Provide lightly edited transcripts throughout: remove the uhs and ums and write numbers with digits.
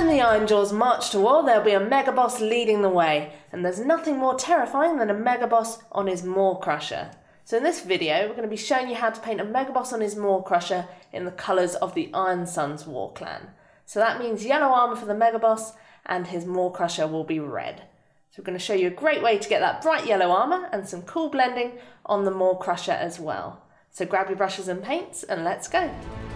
When the Ironjawz march to war, there'll be a Megaboss leading the way, and there's nothing more terrifying than a Megaboss on his Maw-Krusha. So in this video, we're going to be showing you how to paint a Megaboss on his Maw-Krusha in the colours of the Ironsunz war clan. So that means yellow armour for the Megaboss, and his Maw-Krusha will be red. So we're going to show you a great way to get that bright yellow armour and some cool blending on the Maw-Krusha as well. So grab your brushes and paints and let's go!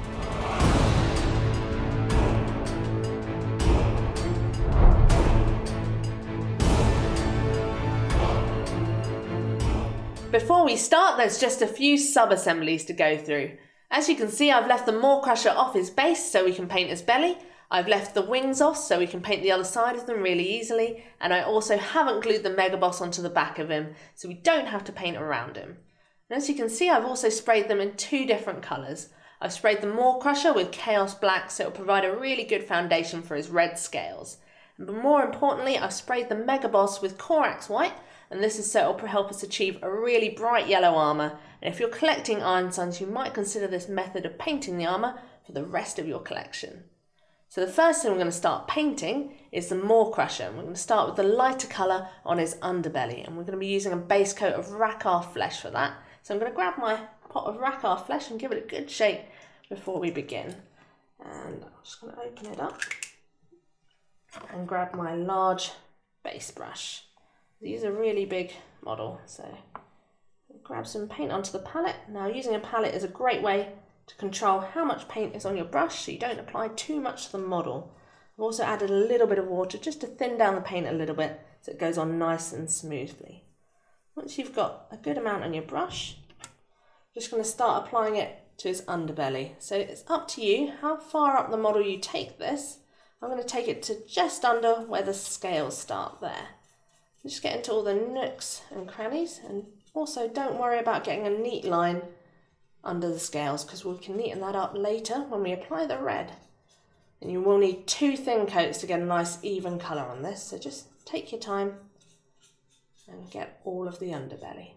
Before we start, there's just a few sub-assemblies to go through. As you can see, I've left the Maw-Krusha off his base so we can paint his belly. I've left the wings off so we can paint the other side of them really easily. And I also haven't glued the Megaboss onto the back of him so we don't have to paint around him. And as you can see, I've also sprayed them in two different colours. I've sprayed the Maw-Krusha with Chaos Black so it'll provide a really good foundation for his red scales. But more importantly, I've sprayed the Megaboss with Corax White, and this is so it'll help us achieve a really bright yellow armour. And if you're collecting Ironsunz, you might consider this method of painting the armour for the rest of your collection. So the first thing we're going to start painting is the Maw-Krusha, and we're going to start with the lighter colour on his underbelly, and we're going to be using a base coat of Rakkar flesh for that. So I'm going to grab my pot of Rakkar flesh and give it a good shake before we begin. And I'm just going to open it up and grab my large base brush. These are really big model, so grab some paint onto the palette. Now using a palette is a great way to control how much paint is on your brush so you don't apply too much to the model. I've also added a little bit of water just to thin down the paint a little bit so it goes on nice and smoothly. Once you've got a good amount on your brush, I'm just going to start applying it to his underbelly. So it's up to you how far up the model you take this. I'm going to take it to just under where the scales start there. Just get into all the nooks and crannies, and also don't worry about getting a neat line under the scales because we can neaten that up later when we apply the red. And you will need two thin coats to get a nice even colour on this, so just take your time and get all of the underbelly.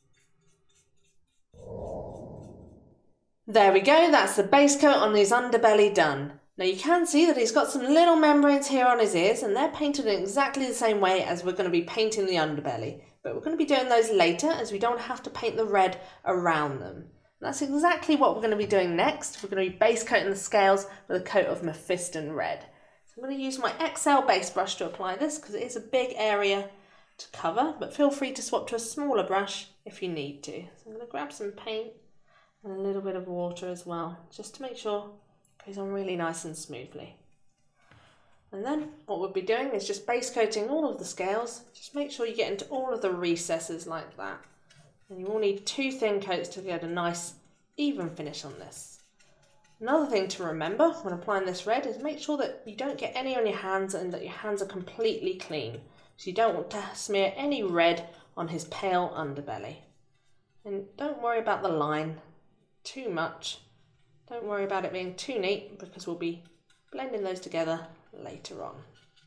There we go, that's the base coat on his underbelly done. Now you can see that he's got some little membranes here on his ears, and they're painted in exactly the same way as we're going to be painting the underbelly. But we're going to be doing those later as we don't have to paint the red around them. And that's exactly what we're going to be doing next. We're going to be base coating the scales with a coat of Mephiston red. So I'm going to use my XL base brush to apply this because it is a big area to cover, but feel free to swap to a smaller brush if you need to. So I'm going to grab some paint and a little bit of water as well, just to make sure goes on really nice and smoothly. And then what we'll be doing is just base coating all of the scales. Just make sure you get into all of the recesses like that. And you will need two thin coats to get a nice even finish on this. Another thing to remember when applying this red is make sure that you don't get any on your hands and that your hands are completely clean. So you don't want to smear any red on his pale underbelly. And don't worry about the line too much. Don't worry about it being too neat because we'll be blending those together later on.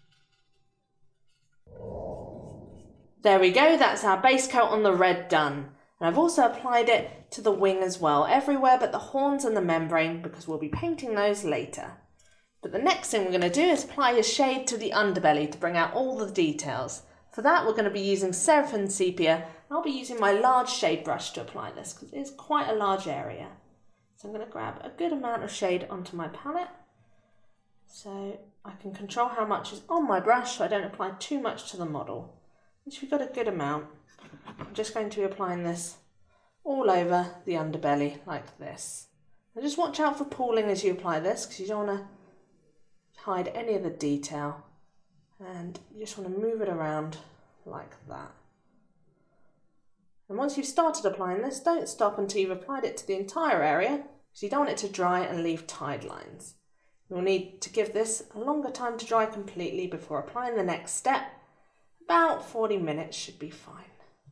There we go, that's our base coat on the red done. And I've also applied it to the wing as well, everywhere but the horns and the membrane because we'll be painting those later. But the next thing we're going to do is apply a shade to the underbelly to bring out all the details. For that we're going to be using Seraphim Sepia, and I'll be using my large shade brush to apply this because it is quite a large area. So I'm going to grab a good amount of shade onto my palette so I can control how much is on my brush so I don't apply too much to the model. Once we've got a good amount, I'm just going to be applying this all over the underbelly like this. Now just watch out for pooling as you apply this because you don't want to hide any of the detail, and you just want to move it around like that. And once you've started applying this, don't stop until you've applied it to the entire area because you don't want it to dry and leave tide lines. You'll need to give this a longer time to dry completely before applying the next step. About 40 minutes should be fine.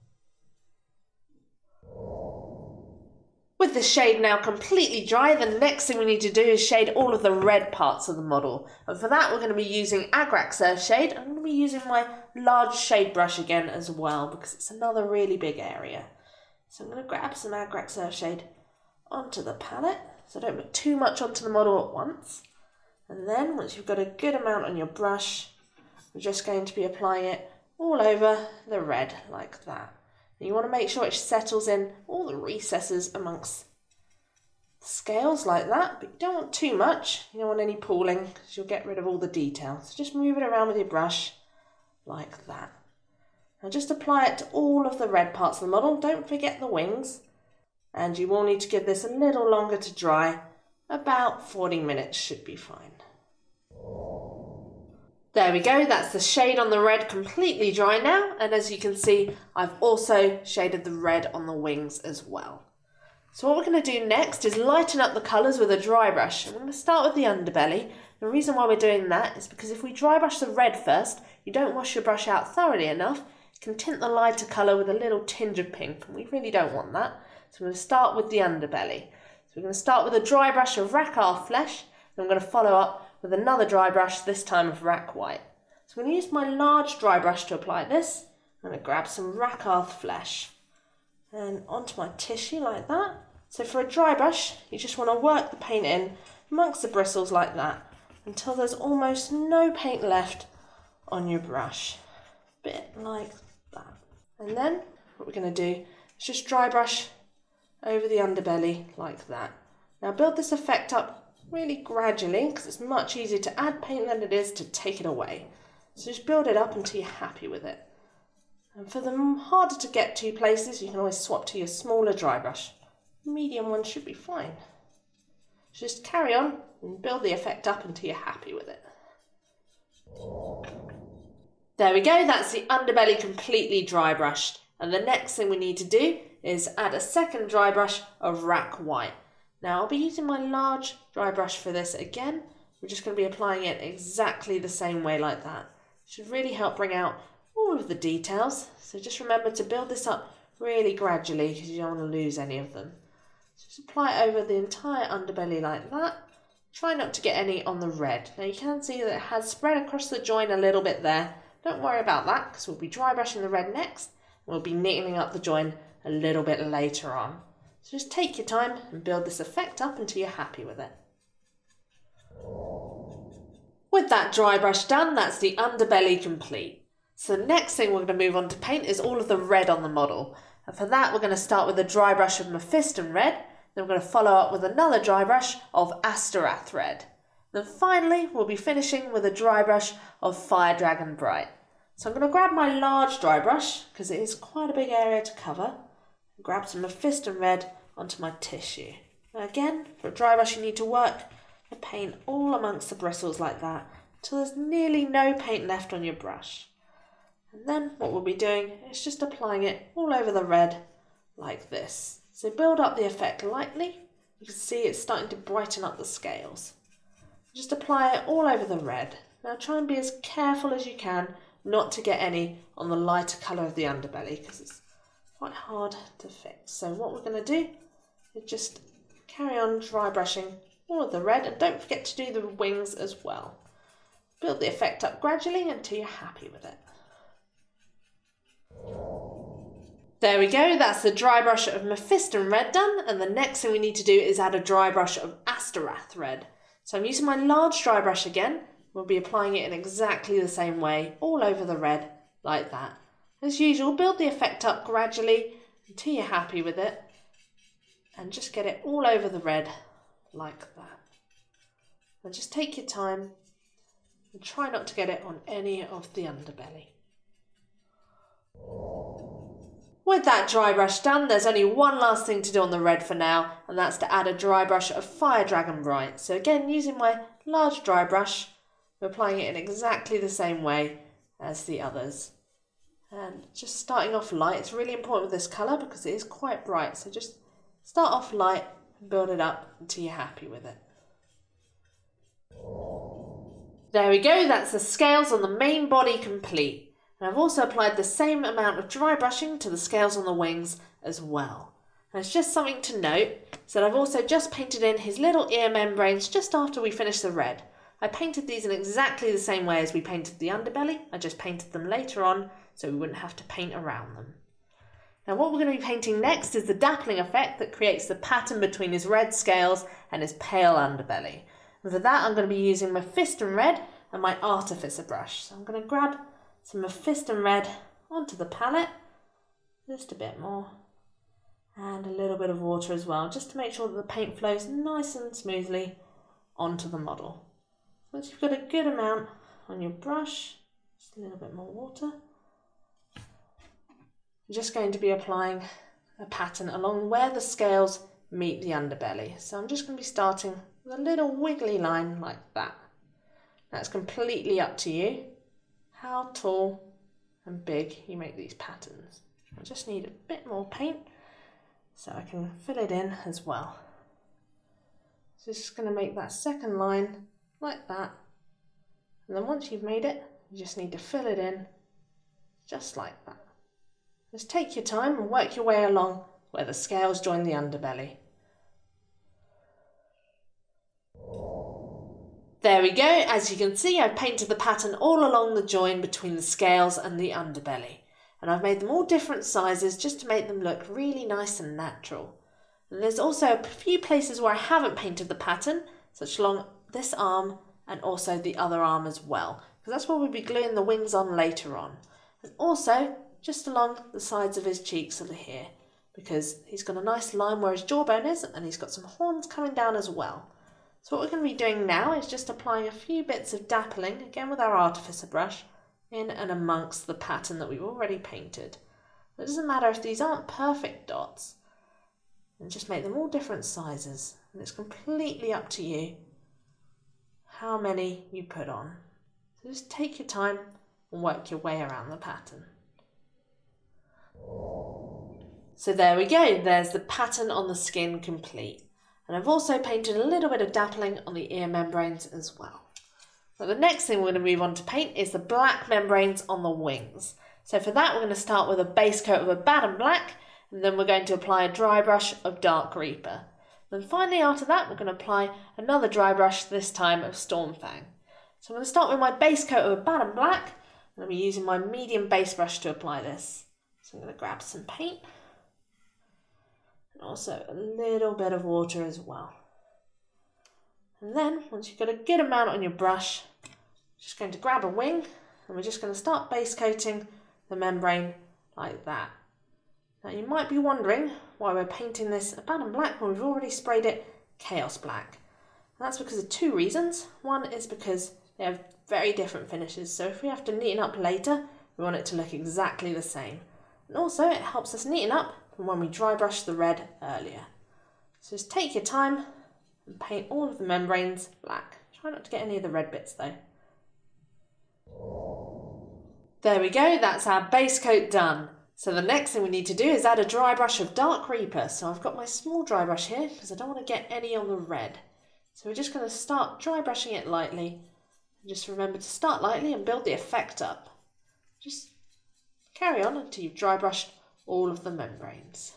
With the shade now completely dry, the next thing we need to do is shade all of the red parts of the model. And for that we're going to be using Agrak Surf Shade. I'm going to be using my large shade brush again as well because it's another really big area. So I'm going to grab some Agrak Surf Shade onto the palette so I don't put too much onto the model at once. And then once you've got a good amount on your brush, we're just going to be applying it all over the red like that. And you want to make sure it settles in all the recesses amongst the scales like that, but you don't want too much. You don't want any pooling because you'll get rid of all the details. So just move it around with your brush like that. Now just apply it to all of the red parts of the model. Don't forget the wings. And you will need to give this a little longer to dry. About 40 minutes should be fine. There we go, that's the shade on the red completely dry now. And as you can see, I've also shaded the red on the wings as well. So what we're going to do next is lighten up the colours with a dry brush. I'm going to start with the underbelly. The reason why we're doing that is because if we dry brush the red first, you don't wash your brush out thoroughly enough, it can tint the lighter colour with a little tinge of pink, and we really don't want that. So we're going to start with the underbelly. So we're going to start with a dry brush of Rack flesh, and I'm going to follow up with another dry brush, this time of Rack white. So I'm going to use my large dry brush to apply this. I'm going to grab some Rack flesh and onto my tissue like that. So for a dry brush, you just want to work the paint in amongst the bristles like that until there's almost no paint left on your brush. A bit like that. And then what we're going to do is just dry brush over the underbelly like that. Now build this effect up really gradually because it's much easier to add paint than it is to take it away. So just build it up until you're happy with it. And for the harder to get to places, you can always swap to your smaller dry brush. Medium one should be fine. Just carry on and build the effect up until you're happy with it. There we go, that's the underbelly completely dry brushed. And the next thing we need to do is add a second dry brush of Rack white. Now I'll be using my large dry brush for this again. We're just going to be applying it exactly the same way like that. It should really help bring out all of the details. So just remember to build this up really gradually because you don't want to lose any of them. So just apply it over the entire underbelly like that. Try not to get any on the red. Now you can see that it has spread across the join a little bit there. Don't worry about that because we'll be dry brushing the red next. We'll be neatening up the join a little bit later on. So just take your time and build this effect up until you're happy with it. With that dry brush done, that's the underbelly complete. So the next thing we're going to move on to paint is all of the red on the model. And for that we're going to start with a dry brush of Mephiston red, then we're going to follow up with another dry brush of Asterath red. Then finally we'll be finishing with a dry brush of Fire Dragon Bright. So I'm going to grab my large dry brush because it is quite a big area to cover. Grab some Mephiston red onto my tissue. Now again, for a dry brush you need to work the paint all amongst the bristles like that until there's nearly no paint left on your brush. And then what we'll be doing is just applying it all over the red like this. So build up the effect lightly. You can see it's starting to brighten up the scales. Just apply it all over the red. Now try and be as careful as you can not to get any on the lighter colour of the underbelly because it's quite hard to fix. So what we're going to do is just carry on dry brushing all of the red and don't forget to do the wings as well. Build the effect up gradually until you're happy with it. There we go, that's the dry brush of Mephiston red done, and the next thing we need to do is add a dry brush of Asterath red. So I'm using my large dry brush again. We'll be applying it in exactly the same way all over the red like that. As usual, build the effect up gradually until you're happy with it and just get it all over the red like that. And just take your time and try not to get it on any of the underbelly. With that dry brush done, there's only one last thing to do on the red for now, and that's to add a dry brush of Fire Dragon Bright. So again, using my large dry brush, we're applying it in exactly the same way as the others. And just starting off light, it's really important with this colour because it is quite bright. So just start off light and build it up until you're happy with it. There we go, that's the scales on the main body complete. And I've also applied the same amount of dry brushing to the scales on the wings as well. And it's just something to note, so that I've also just painted in his little ear membranes just after we finished the red. I painted these in exactly the same way as we painted the underbelly. I just painted them later on so we wouldn't have to paint around them. Now what we're going to be painting next is the dappling effect that creates the pattern between his red scales and his pale underbelly. And for that I'm going to be using my Mephiston Red and my Artificer brush. So I'm going to grab some Mephiston Red onto the palette, just a bit more, and a little bit of water as well, just to make sure that the paint flows nice and smoothly onto the model. Once you've got a good amount on your brush, just a little bit more water, I'm just going to be applying a pattern along where the scales meet the underbelly. So I'm just going to be starting with a little wiggly line like that. That's completely up to you how tall and big you make these patterns. I just need a bit more paint so I can fill it in as well. So just going to make that second line like that, and then once you've made it, you just need to fill it in just like that. Just take your time and work your way along where the scales join the underbelly. There we go. As you can see, I've painted the pattern all along the join between the scales and the underbelly, and I've made them all different sizes just to make them look really nice and natural. And there's also a few places where I haven't painted the pattern, such along this arm and also the other arm as well, because that's where we'll be gluing the wings on later on. And also just along the sides of his cheeks over here, because he's got a nice line where his jawbone is, and he's got some horns coming down as well. So what we're going to be doing now is just applying a few bits of dappling, again with our Artificer brush, in and amongst the pattern that we've already painted. It doesn't matter if these aren't perfect dots, and just make them all different sizes, and it's completely up to you how many you put on. So just take your time and work your way around the pattern. So there we go, there's the pattern on the skin complete. And I've also painted a little bit of dappling on the ear membranes as well. So the next thing we're going to move on to paint is the black membranes on the wings. So for that we're going to start with a base coat of a Baden Black, and then we're going to apply a dry brush of Dark Reaper. Then finally after that we're going to apply another dry brush, this time of Stormfang. So I'm going to start with my base coat of a Baden Black, and I'll be using my medium base brush to apply this. So I'm going to grab some paint, and also a little bit of water as well. And then once you've got a good amount on your brush, just going to grab a wing, and we're just going to start base coating the membrane like that. Now you might be wondering why we're painting this a Baden Black when we've already sprayed it Chaos Black. And that's because of two reasons. One is because they have very different finishes, so if we have to neaten up later, we want it to look exactly the same. And also it helps us neaten up from when we dry brush the red earlier. So just take your time and paint all of the membranes black. Try not to get any of the red bits though. There we go, that's our base coat done. So the next thing we need to do is add a dry brush of Dark Reaper. So I've got my small dry brush here because I don't want to get any on the red. So we're just going to start dry brushing it lightly. And just remember to start lightly and build the effect up. Just carry on until you've dry brushed all of the membranes.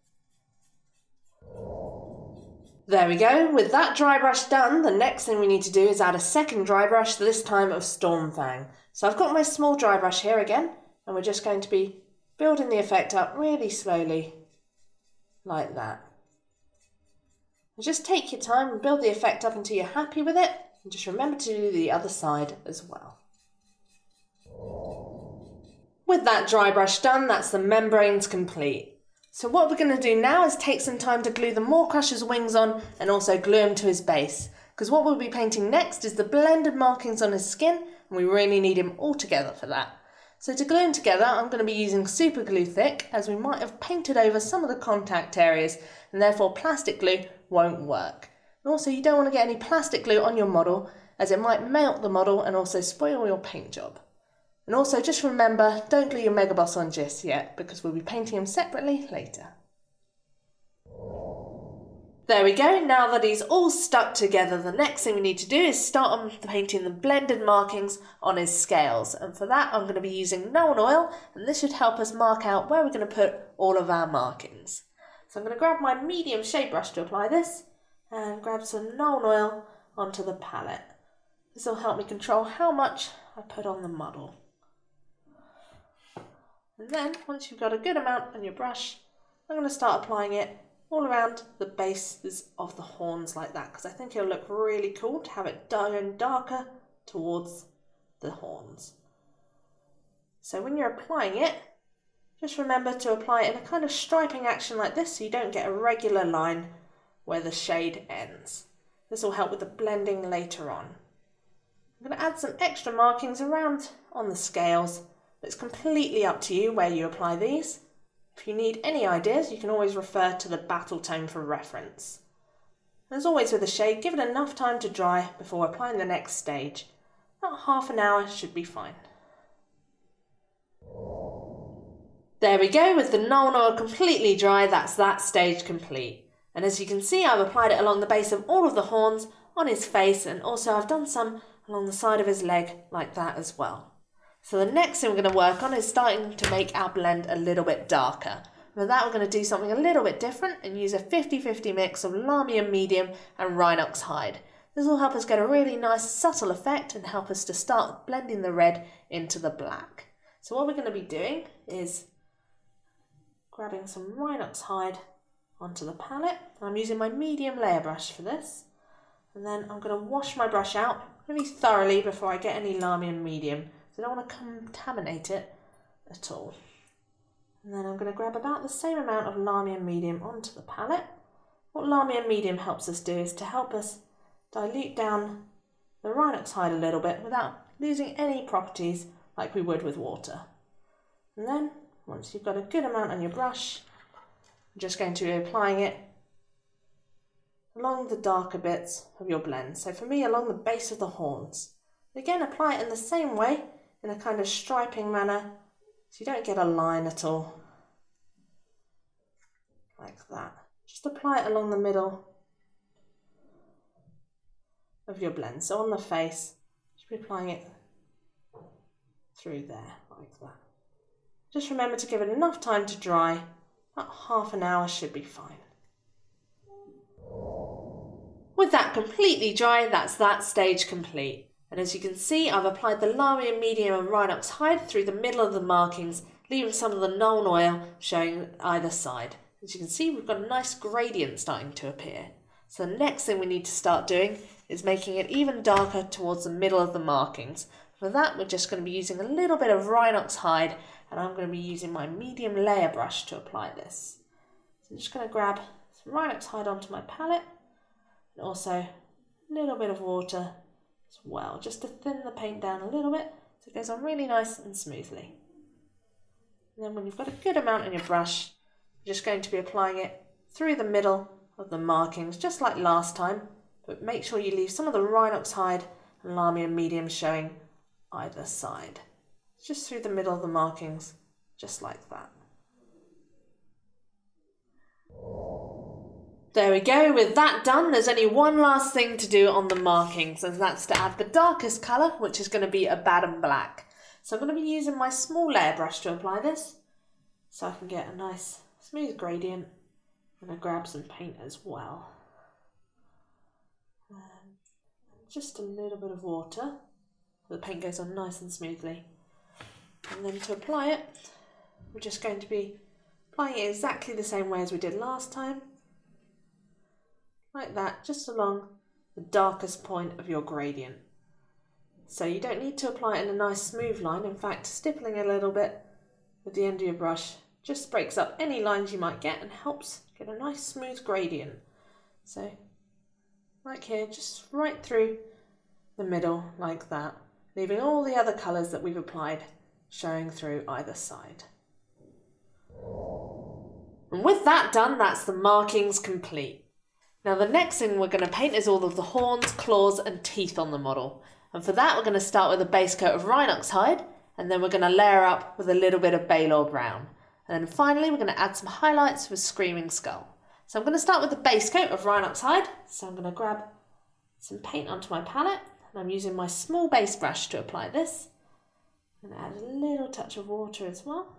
There we go, with that dry brush done, the next thing we need to do is add a second dry brush, this time of Stormfang. So I've got my small dry brush here again, and we're just going to be building the effect up really slowly, like that. And just take your time and build the effect up until you're happy with it, and just remember to do the other side as well. With that dry brush done, that's the membranes complete. So what we're going to do now is take some time to glue the Maw-Krusha's wings on and also glue him to his base. Because what we'll be painting next is the blended markings on his skin, and we really need him all together for that. So to glue him together, I'm going to be using super glue thick, as we might have painted over some of the contact areas, and therefore plastic glue won't work. And also you don't want to get any plastic glue on your model, as it might melt the model and also spoil your paint job. And also just remember, don't glue your Megaboss on just yet, because we'll be painting him separately later. There we go, now that he's all stuck together, the next thing we need to do is start on painting the blended markings on his scales. And for that I'm going to be using Nuln Oil, and this should help us mark out where we're going to put all of our markings. So I'm going to grab my medium shade brush to apply this, and grab some Nuln Oil onto the palette. This will help me control how much I put on the model. And then, once you've got a good amount on your brush, I'm going to start applying it all around the bases of the horns like that, because I think it'll look really cool to have it darker towards the horns. So when you're applying it, just remember to apply it in a kind of striping action like this so you don't get a regular line where the shade ends. This will help with the blending later on. I'm going to add some extra markings around on the scales, but it's completely up to you where you apply these. If you need any ideas, you can always refer to the battle tone for reference. As always with the shade, give it enough time to dry before applying the next stage. About half an hour should be fine. There we go, with the Nuln Oil completely dry, that's that stage complete. And as you can see, I've applied it along the base of all of the horns, on his face, and also I've done some along the side of his leg like that as well. So the next thing we're going to work on is starting to make our blend a little bit darker. For that we're going to do something a little bit different and use a 50-50 mix of Lahmian Medium and Rhinox Hide. This will help us get a really nice subtle effect and help us to start blending the red into the black. So what we're going to be doing is grabbing some Rhinox Hide onto the palette. I'm using my medium layer brush for this. And then I'm going to wash my brush out really thoroughly before I get any Lahmian Medium. So I don't want to contaminate it at all. And then I'm going to grab about the same amount of Lahmian Medium onto the palette. What Lahmian Medium helps us do is to help us dilute down the Rhinox Hide a little bit without losing any properties like we would with water. And then once you've got a good amount on your brush, I'm just going to be applying it along the darker bits of your blend. So for me, along the base of the horns. Again, apply it in the same way, in a kind of striping manner, so you don't get a line at all. Like that. Just apply it along the middle of your blend. So on the face, just be applying it through there, like that. Just remember to give it enough time to dry. About half an hour should be fine. With that completely dry, that's that stage complete. And as you can see, I've applied the Lahmian Medium and Rhinox Hide through the middle of the markings, leaving some of the Nuln Oil showing either side. As you can see, we've got a nice gradient starting to appear. So the next thing we need to start doing is making it even darker towards the middle of the markings. For that, we're just going to be using a little bit of Rhinox Hide, and I'm going to be using my medium layer brush to apply this. So I'm just going to grab some Rhinox Hide onto my palette, and also a little bit of water as well, just to thin the paint down a little bit so it goes on really nice and smoothly. And then when you've got a good amount on your brush, you're just going to be applying it through the middle of the markings, just like last time, but make sure you leave some of the Rhinox Hide and Lahmian Medium showing either side. Just through the middle of the markings, just like that. There we go, with that done, there's only one last thing to do on the markings, and that's to add the darkest colour, which is going to be a Baden Black. So I'm going to be using my small layer brush to apply this, so I can get a nice smooth gradient. I'm going to grab some paint as well. And just a little bit of water, so the paint goes on nice and smoothly. And then to apply it, we're just going to be applying it exactly the same way as we did last time. Like that, just along the darkest point of your gradient. So you don't need to apply it in a nice smooth line. In fact, stippling a little bit with the end of your brush just breaks up any lines you might get and helps get a nice smooth gradient. So, like here, just right through the middle like that, leaving all the other colours that we've applied showing through either side. And with that done, that's the markings complete. Now the next thing we're going to paint is all of the horns, claws and teeth on the model. And for that we're going to start with a base coat of Rhinox Hide, and then we're going to layer up with a little bit of Balor Brown. And then finally we're going to add some highlights with Screaming Skull. So I'm going to start with the base coat of Rhinox Hide. So I'm going to grab some paint onto my palette, and I'm using my small base brush to apply this. I'm going to add a little touch of water as well.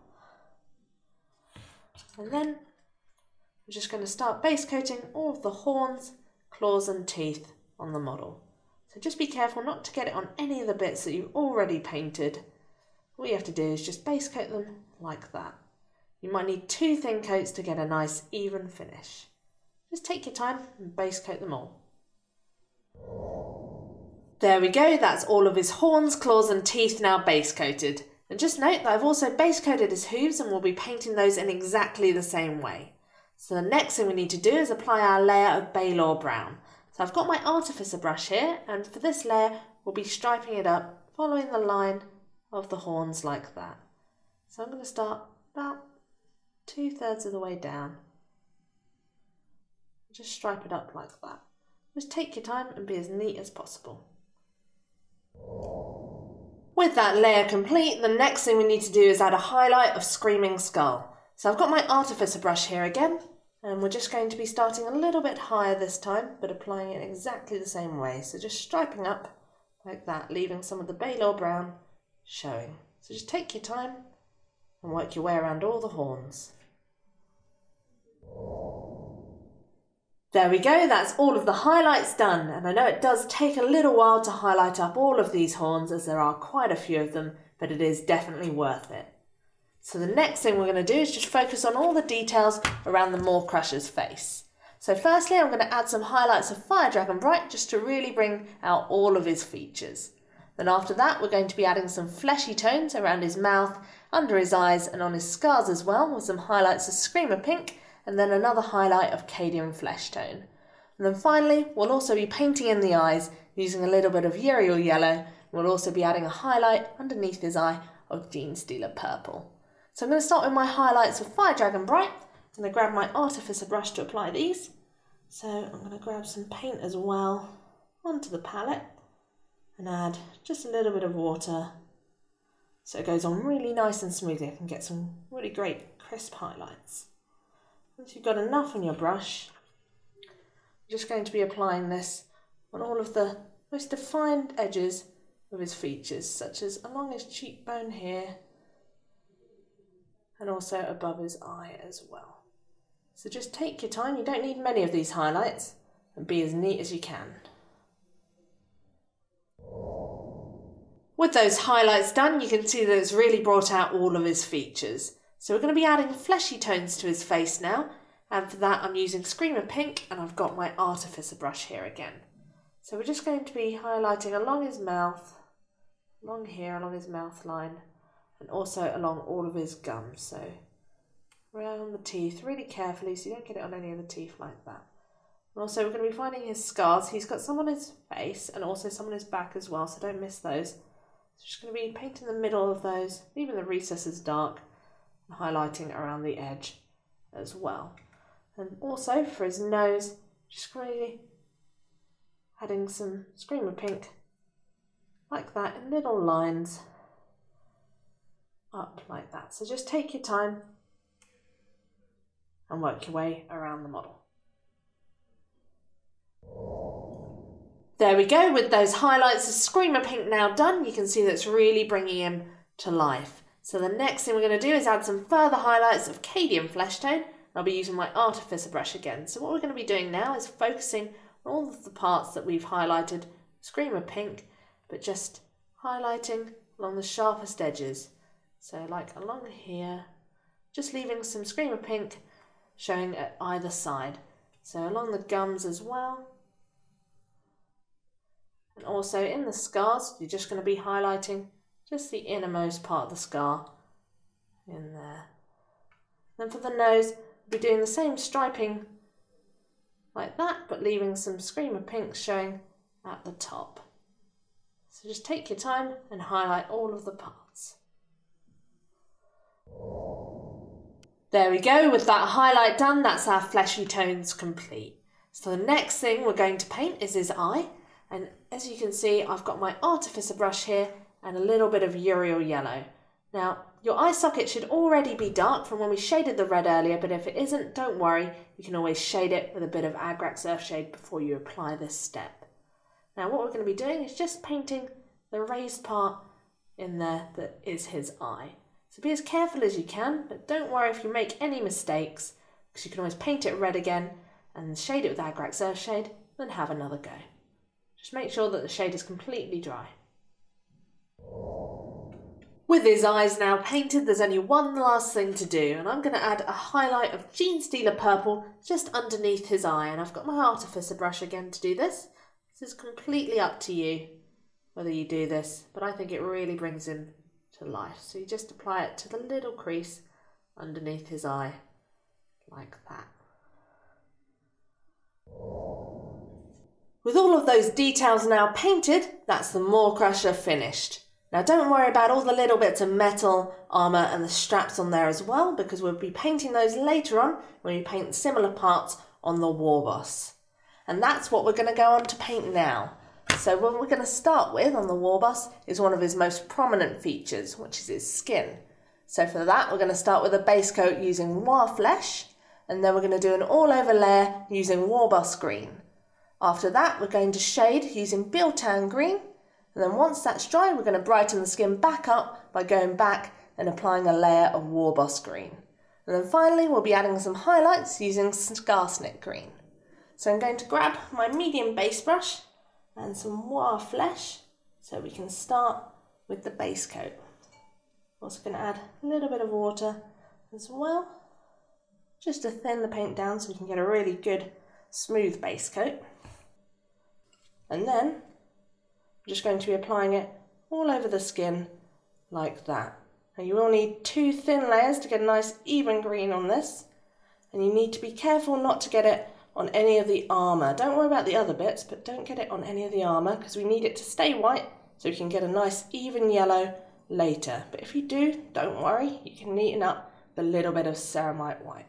And then I'm just going to start base coating all of the horns, claws and teeth on the model. So just be careful not to get it on any of the bits that you've already painted. All you have to do is just base coat them like that. You might need 2 thin coats to get a nice even finish. Just take your time and base coat them all. There we go, that's all of his horns, claws and teeth now base coated. And just note that I've also base coated his hooves and we'll be painting those in exactly the same way. So the next thing we need to do is apply our layer of Baylor brown. So I've got my artificer brush here, and for this layer we'll be striping it up following the line of the horns like that. So I'm going to start about 2/3 of the way down. Just stripe it up like that. Just take your time and be as neat as possible. With that layer complete, the next thing we need to do is add a highlight of Screaming Skull. So I've got my artificer brush here again, and we're just going to be starting a little bit higher this time, but applying it exactly the same way. So just striping up like that, leaving some of the Baylor brown showing. So just take your time and work your way around all the horns. There we go, that's all of the highlights done, and I know it does take a little while to highlight up all of these horns as there are quite a few of them, but it is definitely worth it. So the next thing we're going to do is just focus on all the details around the Maw-Krusha's face. So firstly I'm going to add some highlights of Fire Dragon Bright just to really bring out all of his features. Then after that we're going to be adding some fleshy tones around his mouth, under his eyes and on his scars as well, with some highlights of Screamer Pink, and then another highlight of Cadian Flesh Tone. And then finally, we'll also be painting in the eyes using a little bit of Uriel Yellow. We'll also be adding a highlight underneath his eye of Genestealer Purple. So I'm going to start with my highlights of Fire Dragon Bright. I'm going to grab my artificer brush to apply these. So I'm going to grab some paint as well onto the palette and add just a little bit of water so it goes on really nice and smoothly. I can get some really great crisp highlights. Once you've got enough on your brush, I'm just going to be applying this on all of the most defined edges of his features, such as along his cheekbone here and also above his eye as well. So just take your time, you don't need many of these highlights, and be as neat as you can. With those highlights done, you can see that it's really brought out all of his features. So we're going to be adding fleshy tones to his face now, and for that I'm using Screamer Pink, and I've got my artificer brush here again. So we're just going to be highlighting along his mouth, along here, along his mouth line, and also along all of his gums. So around the teeth really carefully so you don't get it on any of the teeth like that. And also we're going to be finding his scars. He's got some on his face and also some on his back as well, so don't miss those. So just going to be painting the middle of those, leaving the recesses dark, and highlighting around the edge as well. And also for his nose, just really adding some Screamer Pink like that in little lines up like that. So just take your time and work your way around the model. There we go, with those highlights of Screamer Pink now done, you can see that's really bringing him to life. So the next thing we're going to do is add some further highlights of Cadian Flesh Tone. I'll be using my artificer brush again. So what we're going to be doing now is focusing on all of the parts that we've highlighted Screamer Pink, but just highlighting along the sharpest edges. So like along here, just leaving some Screamer Pink showing at either side. So along the gums as well. And also in the scars, you're just going to be highlighting just the innermost part of the scar in there. Then for the nose, we'll be doing the same striping like that, but leaving some Screamer Pink showing at the top. So just take your time and highlight all of the parts. There we go, with that highlight done, that's our fleshy tones complete. So the next thing we're going to paint is his eye. And as you can see, I've got my artificer brush here and a little bit of Uriel Yellow. Now, your eye socket should already be dark from when we shaded the red earlier, but if it isn't, don't worry, you can always shade it with a bit of Agrax Earthshade before you apply this step. Now what we're going to be doing is just painting the raised part in there that is his eye. So be as careful as you can, but don't worry if you make any mistakes, because you can always paint it red again and shade it with Agrax Earthshade, then have another go. Just make sure that the shade is completely dry. With his eyes now painted, there's only one last thing to do, and I'm going to add a highlight of Gene Stealer Purple just underneath his eye, and I've got my artificer brush again to do this. This is completely up to you whether you do this, but I think it really brings him to life. So you just apply it to the little crease underneath his eye, like that. With all of those details now painted, that's the Maw-Krusha finished. Now don't worry about all the little bits of metal, armour and the straps on there as well, because we'll be painting those later on when we paint similar parts on the Warboss. And that's what we're going to go on to paint now. So what we're going to start with on the Warboss is one of his most prominent features, which is his skin. So for that we're going to start with a base coat using War Flesh, and then we're going to do an all over layer using Warboss Green. After that we're going to shade using Biltan Green. And then once that's dry, we're going to brighten the skin back up by going back and applying a layer of Warboss Green. And then finally, we'll be adding some highlights using Skarsnik Green. So I'm going to grab my medium base brush and some War Flesh so we can start with the base coat. Also going to add a little bit of water as well, just to thin the paint down so we can get a really good smooth base coat. And then I'm just going to be applying it all over the skin like that. Now you will need 2 thin layers to get a nice even green on this, and you need to be careful not to get it on any of the armour. Don't worry about the other bits, but don't get it on any of the armour because we need it to stay white so we can get a nice even yellow later. But if you do, don't worry, you can neaten up with a little bit of ceramite white.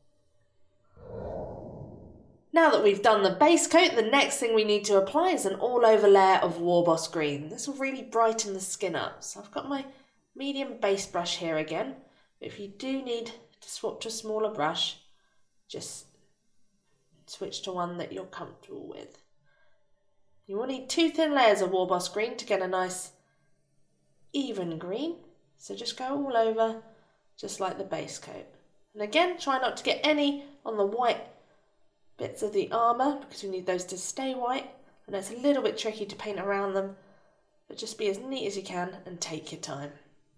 Now that we've done the base coat, the next thing we need to apply is an all-over layer of Warboss Green. This will really brighten the skin up. So I've got my medium base brush here again. If you do need to swap to a smaller brush, just switch to one that you're comfortable with. You will need 2 thin layers of Warboss Green to get a nice even green. So just go all over, just like the base coat. And again, try not to get any on the white bits of the armour because we need those to stay white, and it's a little bit tricky to paint around them, but just be as neat as you can and take your time.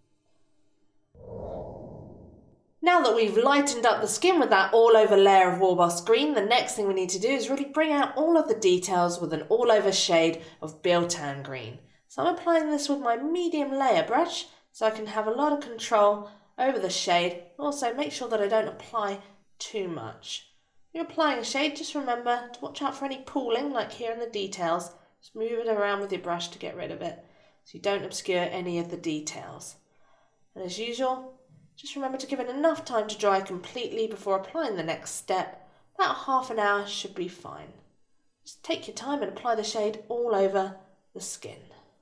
Now that we've lightened up the skin with that all over layer of Warboss Green, the next thing we need to do is really bring out all of the details with an all over shade of Biltan Green. So I'm applying this with my medium layer brush so I can have a lot of control over the shade. Also make sure that I don't apply too much. When you're applying a shade, just remember to watch out for any pooling, like here in the details. Just move it around with your brush to get rid of it, so you don't obscure any of the details. And as usual, just remember to give it enough time to dry completely before applying the next step. About half an hour should be fine. Just take your time and apply the shade all over the skin.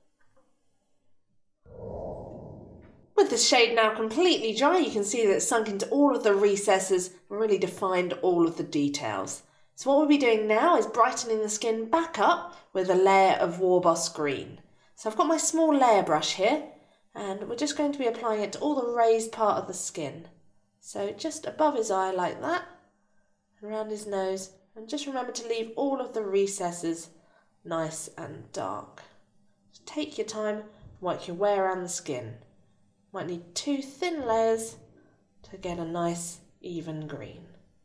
With the shade now completely dry, you can see that it's sunk into all of the recesses and really defined all of the details. So what we'll be doing now is brightening the skin back up with a layer of Warboss Green. So I've got my small layer brush here, and we're just going to be applying it to all the raised part of the skin. So just above his eye like that, and around his nose, and just remember to leave all of the recesses nice and dark. Just take your time and work your way around the skin. Might need 2 thin layers to get a nice even green.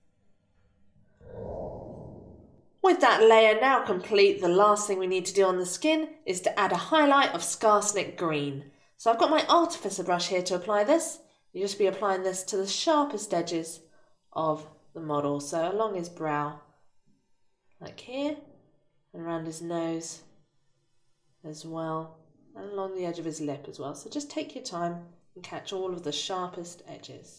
With that layer now complete, the last thing we need to do on the skin is to add a highlight of Skarsnik Green. So I've got my artificer brush here to apply this. You'll just be applying this to the sharpest edges of the model. So along his brow, like here, and around his nose as well, and along the edge of his lip as well. So just take your time and catch all of the sharpest edges.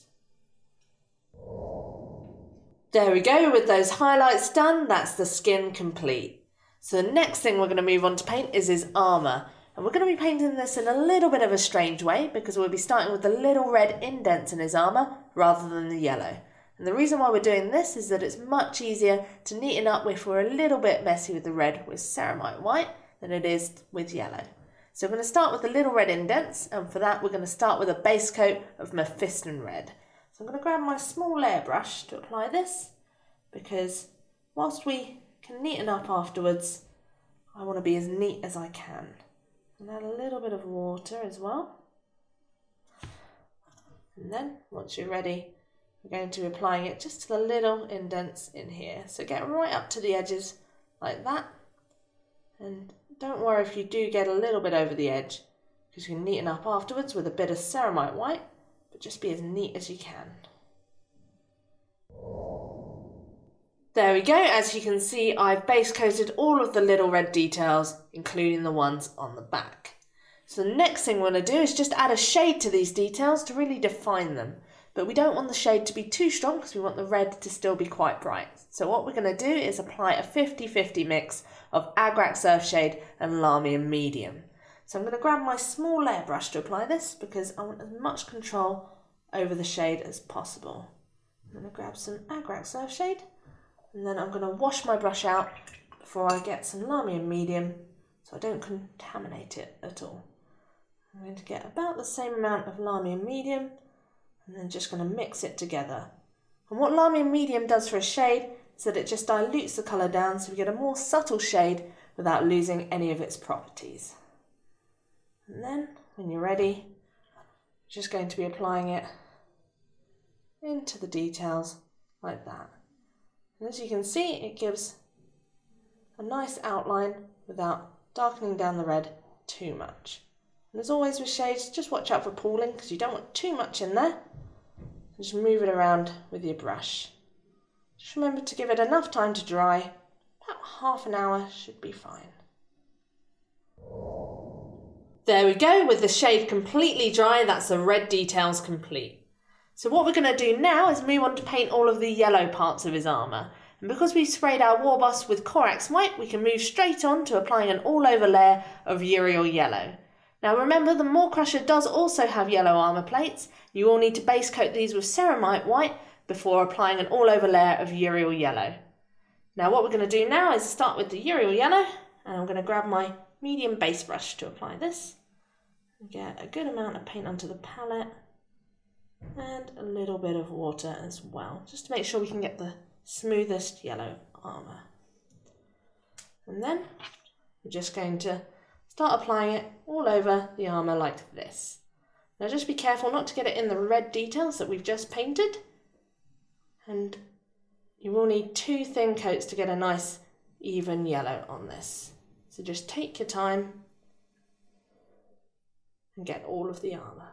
There we go, with those highlights done, that's the skin complete. So the next thing we're going to move on to paint is his armour. And we're going to be painting this in a little bit of a strange way because we'll be starting with the little red indents in his armour rather than the yellow. And the reason why we're doing this is that it's much easier to neaten up if we're a little bit messy with the red with ceramite white than it is with yellow. So we're going to start with the little red indents, and for that we're going to start with a base coat of Mephiston red. So I'm going to grab my small layer brush to apply this, because whilst we can neaten up afterwards, I want to be as neat as I can. And add a little bit of water as well. And then, once you're ready, we're going to be applying it just to the little indents in here. So get right up to the edges like that. And don't worry if you do get a little bit over the edge, because you can neaten up afterwards with a bit of ceramite white, but just be as neat as you can. There we go. As you can see, I've base coated all of the little red details, including the ones on the back. So the next thing we're going to do is just add a shade to these details to really define them. But we don't want the shade to be too strong because we want the red to still be quite bright. So what we're going to do is apply a 50-50 mix of Agrax Earthshade and Lahmian Medium. So I'm going to grab my small layer brush to apply this because I want as much control over the shade as possible. I'm going to grab some Agrax Earthshade and then I'm going to wash my brush out before I get some Lahmian Medium so I don't contaminate it at all. I'm going to get about the same amount of Lahmian Medium and then just going to mix it together. And what Lahmian Medium does for a shade is that it just dilutes the colour down so we get a more subtle shade without losing any of its properties. And then, when you're ready, you're just going to be applying it into the details like that. And as you can see, it gives a nice outline without darkening down the red too much. And as always with shades, just watch out for pooling because you don't want too much in there. Just move it around with your brush. Just remember to give it enough time to dry. About half an hour should be fine. There we go, with the shade completely dry, that's the red details complete. So what we're going to do now is move on to paint all of the yellow parts of his armour. And because we've sprayed our Warboss with Corax White, we can move straight on to applying an all-over layer of Uriel Yellow. Now remember, the Maw-Krusha does also have yellow armour plates. You will need to base coat these with ceramite white before applying an all-over layer of Uriel Yellow. Now what we're going to do now is start with the Uriel Yellow, and I'm going to grab my medium base brush to apply this. Get a good amount of paint onto the palette and a little bit of water as well, just to make sure we can get the smoothest yellow armour. And then we're just going to start applying it all over the armour like this. Now just be careful not to get it in the red details that we've just painted, and you will need 2 thin coats to get a nice even yellow on this. So just take your time and get all of the armour.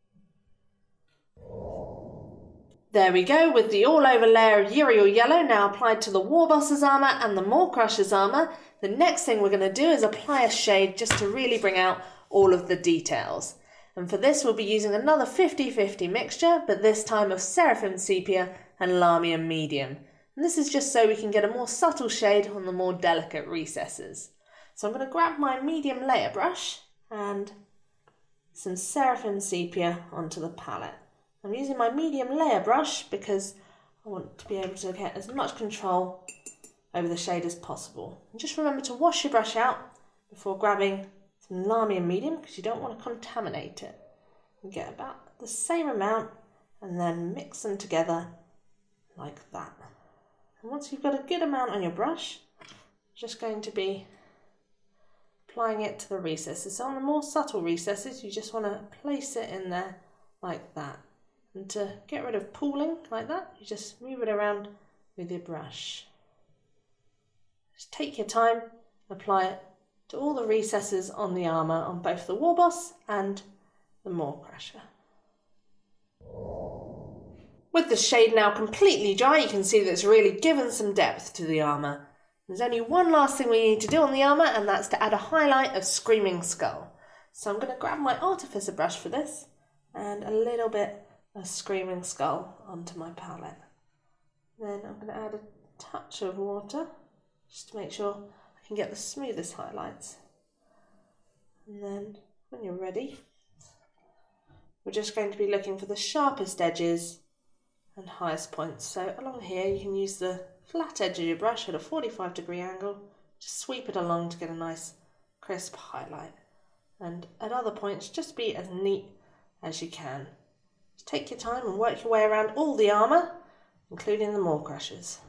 There we go, with the all-over layer of Uriel Yellow now applied to the Warboss's armour and the Maw-Krusha's armour. The next thing we're going to do is apply a shade just to really bring out all of the details. And for this we'll be using another 50-50 mixture, but this time of Seraphim Sepia and Lahmian Medium. And this is just so we can get a more subtle shade on the more delicate recesses. So I'm going to grab my medium layer brush and some Seraphim Sepia onto the palette. I'm using my medium layer brush because I want to be able to get as much control over the shade as possible. And just remember to wash your brush out before grabbing some Lahmian Medium because you don't want to contaminate it. You get about the same amount and then mix them together like that. And once you've got a good amount on your brush, you're just going to be applying it to the recesses. So on the more subtle recesses, you just want to place it in there like that. And to get rid of pooling like that, you just move it around with your brush. Just take your time, apply it to all the recesses on the armour on both the Warboss and the Maw-Krusha. With the shade now completely dry, you can see that it's really given some depth to the armour. There's only one last thing we need to do on the armour, and that's to add a highlight of Screaming Skull. So I'm going to grab my Artificer brush for this and a little bit of Screaming Skull onto my palette. Then I'm going to add a touch of water just to make sure I can get the smoothest highlights. And then when you're ready, we're just going to be looking for the sharpest edges and highest points. So along here you can use the flat edge of your brush at a 45-degree angle, just sweep it along to get a nice crisp highlight. And at other points just be as neat as you can. Just take your time and work your way around all the armour, including the Maw-Krushas.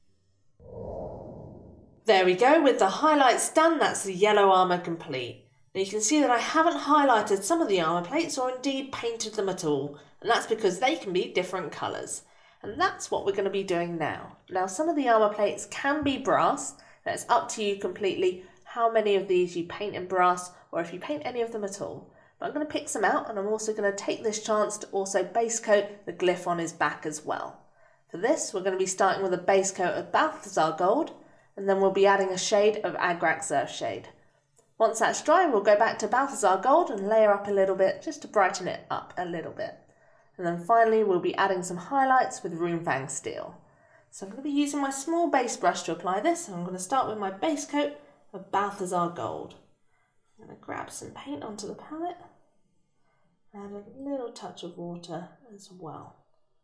There we go, with the highlights done, that's the yellow armour complete. Now you can see that I haven't highlighted some of the armour plates or indeed painted them at all, and that's because they can be different colours. And that's what we're going to be doing now. Now some of the armour plates can be brass, and it's up to you completely how many of these you paint in brass or if you paint any of them at all. But I'm going to pick some out, and I'm also going to take this chance to also base coat the glyph on his back as well. For this we're going to be starting with a base coat of Balthazar Gold, and then we'll be adding a shade of Agrax Earthshade. Once that's dry, we'll go back to Balthazar Gold and layer up a little bit just to brighten it up a little bit. And then finally we'll be adding some highlights with Runefang Steel. So I'm going to be using my small base brush to apply this, and I'm going to start with my base coat of Balthazar Gold. I'm going to grab some paint onto the palette, add a little touch of water as well.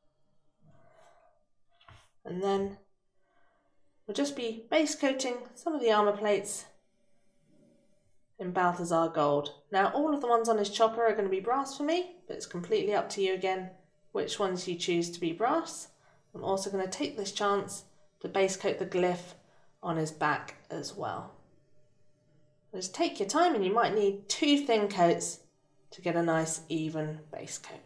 And then we'll just be base coating some of the armour plates in Balthazar Gold. Now all of the ones on his chopper are going to be brass for me, but it's completely up to you again which ones you choose to be brass. I'm also going to take this chance to base coat the glyph on his back as well. Just take your time, and you might need 2 thin coats to get a nice even base coat.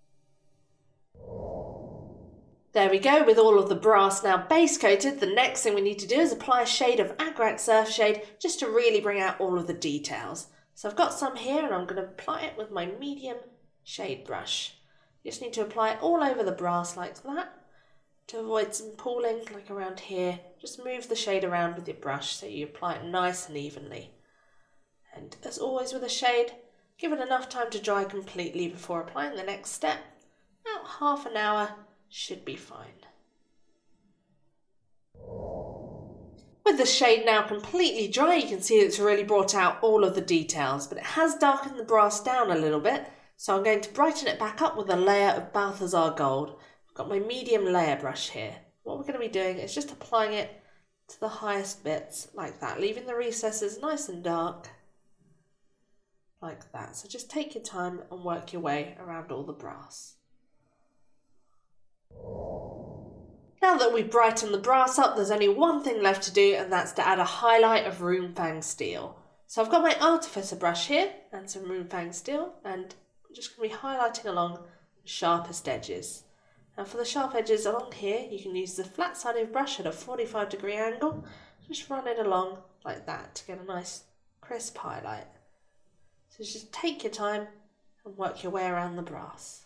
There we go, with all of the brass now base coated, the next thing we need to do is apply a shade of Agrax Earthshade just to really bring out all of the details. So I've got some here, and I'm going to apply it with my medium shade brush. You just need to apply it all over the brass like that. To avoid some pooling, like around here, just move the shade around with your brush so you apply it nice and evenly. And as always with a shade, give it enough time to dry completely before applying the next step. About half an hour should be fine. With the shade now completely dry, you can see it's really brought out all of the details, but it has darkened the brass down a little bit, so I'm going to brighten it back up with a layer of Balthazar Gold. I've got my medium layer brush here. What we're going to be doing is just applying it to the highest bits like that, leaving the recesses nice and dark like that. So just take your time and work your way around all the brass. Now that we've brightened the brass up, there's only one thing left to do, and that's to add a highlight of Runefang Steel. So I've got my Artificer brush here and some Runefang Steel, and I'm just going to be highlighting along the sharpest edges. Now for the sharp edges along here, you can use the flat-sided brush at a 45-degree angle. Just run it along like that to get a nice crisp highlight. So just take your time and work your way around the brass.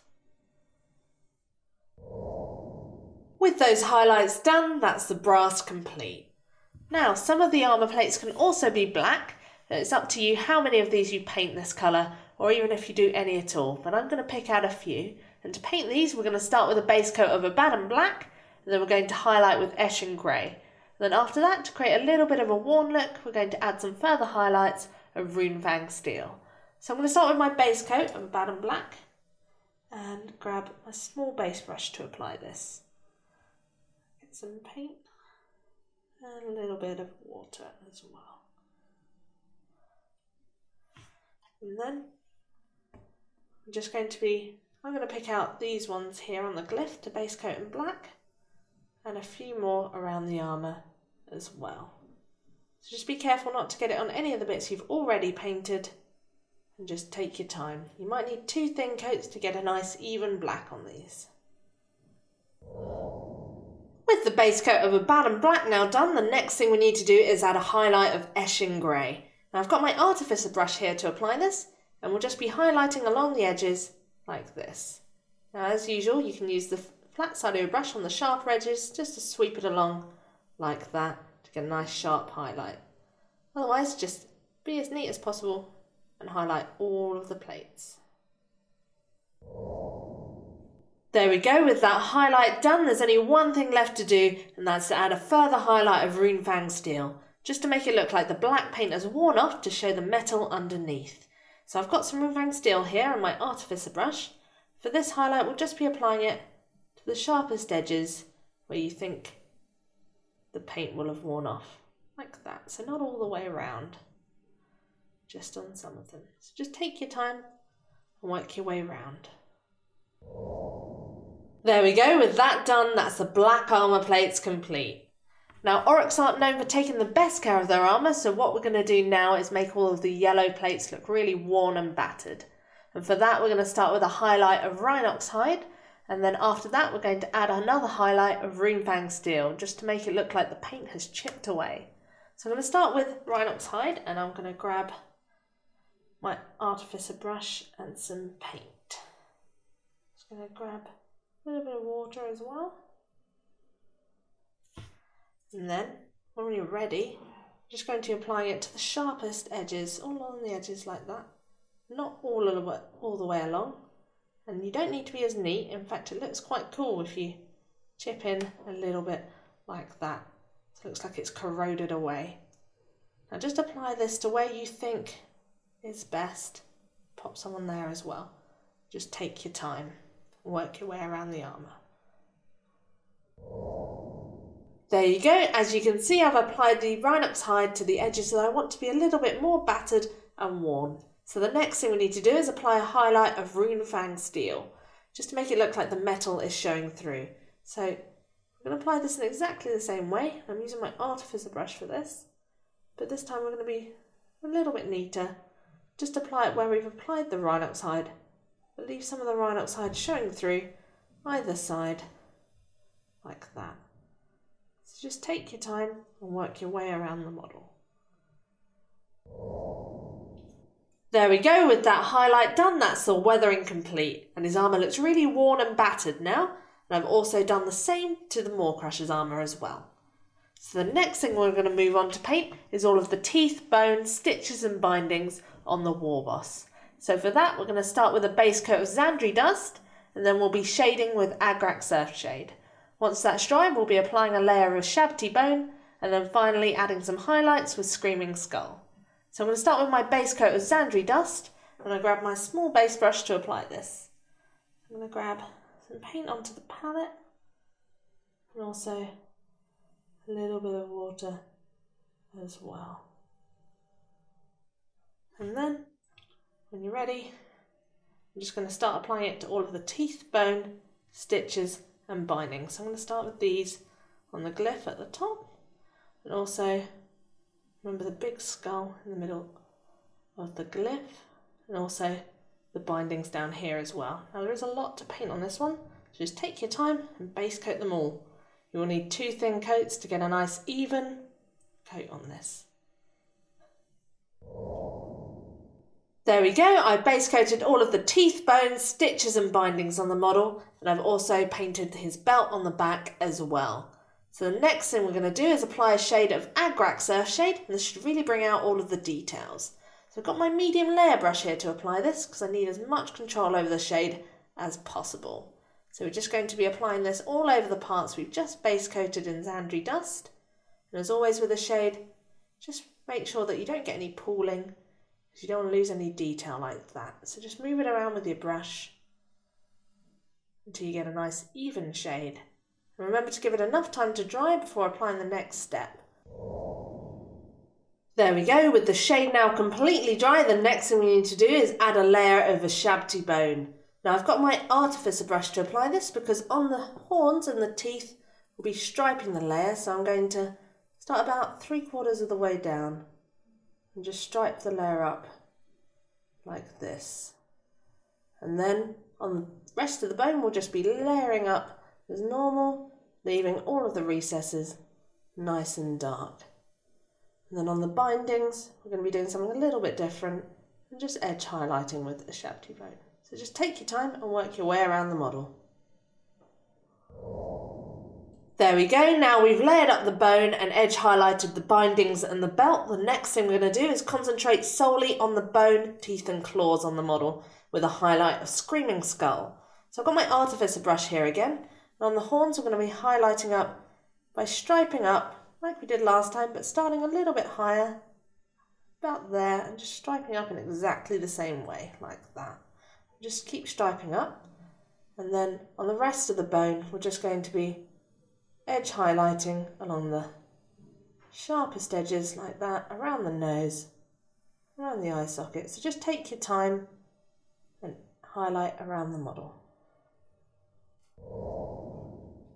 With those highlights done, that's the brass complete. Now, some of the armour plates can also be black. It's up to you how many of these you paint this colour, or even if you do any at all, but I'm going to pick out a few. And to paint these, we're going to start with a base coat of Abaddon Black, and then we're going to highlight with Eshin Grey. And then after that, to create a little bit of a worn look, we're going to add some further highlights of Runefang Steel. So I'm going to start with my base coat of Abaddon Black, and grab a small base brush to apply this. Get some paint and a little bit of water as well. And then I'm going to pick out these ones here on the glyph to base coat in black, and a few more around the armour as well. So just be careful not to get it on any of the bits you've already painted, and just take your time. You might need 2 thin coats to get a nice even black on these. With the base coat of Abaddon Black now done, the next thing we need to do is add a highlight of Eshin Grey. Now I've got my Artificer brush here to apply this, and we'll just be highlighting along the edges like this. Now as usual, you can use the flat side of your brush on the sharper edges just to sweep it along like that to get a nice sharp highlight. Otherwise, just be as neat as possible and highlight all of the plates. There we go, with that highlight done, there's only one thing left to do, and that's to add a further highlight of Runefang Steel, just to make it look like the black paint has worn off to show the metal underneath. So I've got some Runefang Steel here on my Artificer brush. For this highlight, we'll just be applying it to the sharpest edges where you think the paint will have worn off, like that. So not all the way around, just on some of them. So just take your time and work your way around. There we go, with that done, that's the black armour plates complete. Now, Aurochs aren't known for taking the best care of their armour, so what we're going to do now is make all of the yellow plates look really worn and battered. And for that, we're going to start with a highlight of Rhinox hide, and then after that, we're going to add another highlight of Runefang steel, just to make it look like the paint has chipped away. So I'm going to start with Rhinox hide, and I'm going to grab my artificer brush and some paint. Just going to grab a little bit of water as well. And then, when you're ready, I'm just going to apply it to the sharpest edges, all along the edges like that. Not all the way along. And you don't need to be as neat. In fact, it looks quite cool if you chip in a little bit like that. So it looks like it's corroded away. Now just apply this to where you think is best. Pop some on there as well. Just take your time. Work your way around the armour. There you go. As you can see, I've applied the Rhinox hide to the edges that I want to be a little bit more battered and worn. So the next thing we need to do is apply a highlight of Runefang steel, just to make it look like the metal is showing through. So I'm going to apply this in exactly the same way. I'm using my artificer brush for this, but this time we're going to be a little bit neater. Just apply it where we've applied the Rhinox hide, but leave some of the Rhinox hide showing through either side, like that. So just take your time and work your way around the model. There we go, with that highlight done, that's the weathering complete, and his armour looks really worn and battered now, and I've also done the same to the Maw-Krusha's armour as well. So the next thing we're going to move on to paint is all of the teeth, bones, stitches and bindings on the Warboss. So for that, we're going to start with a base coat of Xandri dust, and then we'll be shading with Agrax Earthshade. Once that's dry, we'll be applying a layer of Shabti bone, and then finally adding some highlights with Screaming Skull. So I'm going to start with my base coat of Xandri dust. I'm going to grab my small base brush to apply this. I'm going to grab some paint onto the palette, and also a little bit of water as well. And then, when you're ready, I'm just going to start applying it to all of the teeth, bone, stitches and bindings. So I'm going to start with these on the glyph at the top, and also remember the big skull in the middle of the glyph, and also the bindings down here as well. Now there is a lot to paint on this one, so just take your time and base coat them all. You will need 2 thin coats to get a nice even coat on this. There we go, I base coated all of the teeth, bones, stitches and bindings on the model, and I've also painted his belt on the back as well. So the next thing we're going to do is apply a shade of Agrax Earthshade, and this should really bring out all of the details. So I've got my medium layer brush here to apply this, because I need as much control over the shade as possible. So we're just going to be applying this all over the parts we've just base coated in Xandri dust. And as always with the shade, just make sure that you don't get any pooling, because you don't want to lose any detail like that. So just move it around with your brush until you get a nice even shade. And remember to give it enough time to dry before applying the next step. There we go, with the shade now completely dry, the next thing we need to do is add a layer of a Shabti bone. Now I've got my artificer brush to apply this, because on the horns and the teeth we'll be striping the layer, so I'm going to start about 3/4 of the way down and just stripe the layer up like this. And then on the rest of the bone we'll just be layering up as normal, leaving all of the recesses nice and dark. And then on the bindings, we're going to be doing something a little bit different and just edge highlighting with a Shabti bone. So just take your time and work your way around the model. There we go, now we've layered up the bone and edge highlighted the bindings and the belt. The next thing we're going to do is concentrate solely on the bone, teeth and claws on the model with a highlight of Screaming Skull. So I've got my artificer brush here again. And on the horns, we're going to be highlighting up by striping up like we did last time, but starting a little bit higher, about there, and just striping up in exactly the same way, like that. Just keep striping up, and then on the rest of the bone, we're just going to be edge highlighting along the sharpest edges, like that, around the nose, around the eye socket. So just take your time and highlight around the model.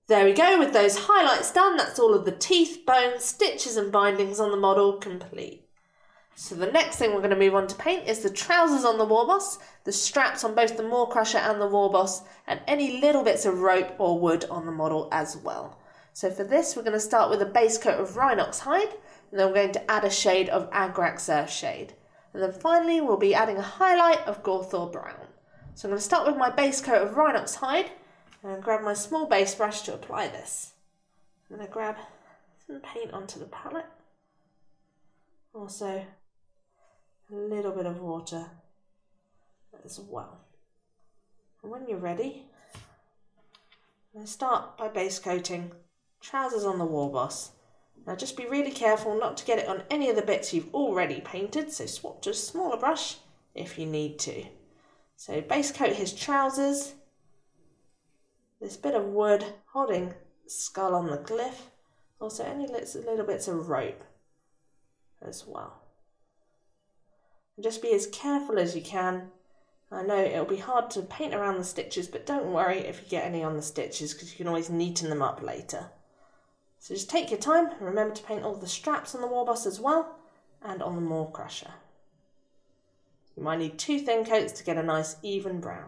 There we go, with those highlights done, that's all of the teeth, bones, stitches and bindings on the model complete. So the next thing we're going to move on to paint is the trousers on the Warboss, the straps on both the Maw-Krusha and the Warboss, and any little bits of rope or wood on the model as well. So for this, we're going to start with a base coat of Rhinox hide, and then we're going to add a shade of Agrak shade. And then finally, we'll be adding a highlight of Gorthor brown. So I'm going to start with my base coat of Rhinox hide, and grab my small base brush to apply this. I'm going to grab some paint onto the palette. Also, a little bit of water as well. And when you're ready, I'm going to start by base coating trousers on the Warboss. Now just be really careful not to get it on any of the bits you've already painted, so swap to a smaller brush if you need to. So base coat his trousers, this bit of wood holding skull on the glyph, also any little bits of rope as well. And just be as careful as you can. I know it'll be hard to paint around the stitches, but don't worry if you get any on the stitches because you can always neaten them up later. So just take your time and remember to paint all the straps on the Warboss as well and on the Maw-Krusha. You might need 2 thin coats to get a nice even brown.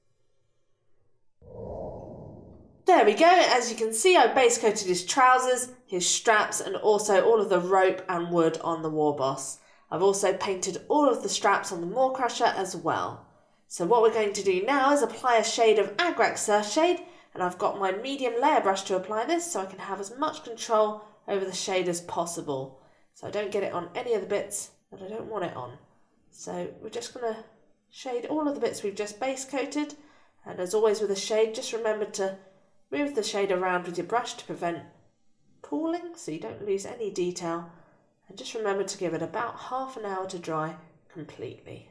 There we go, as you can see I base coated his trousers, his straps and also all of the rope and wood on the Warboss. I've also painted all of the straps on the Maw-Krusha as well. So what we're going to do now is apply a shade of Agrak shade, and I've got my medium layer brush to apply this so I can have as much control over the shade as possible. So I don't get it on any of the bits that I don't want it on. So we're just going to shade all of the bits we've just base coated, and as always with a shade, just remember to move the shade around with your brush to prevent pooling so you don't lose any detail. And just remember to give it about half an hour to dry completely.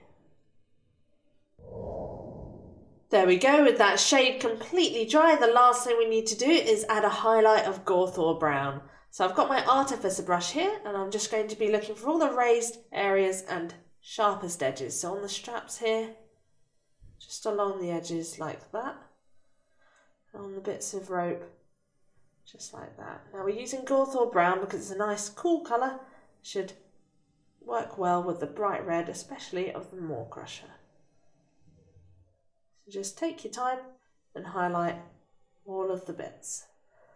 There we go, with that shade completely dry, the last thing we need to do is add a highlight of Gorthor brown. So I've got my Artificer brush here and I'm just going to be looking for all the raised areas and sharpest edges. So on the straps here, just along the edges like that. And on the bits of rope, just like that. Now we're using Gorthor brown because it's a nice cool colour. Should work well with the bright red, especially of the Maw-Krusha. So just take your time and highlight all of the bits.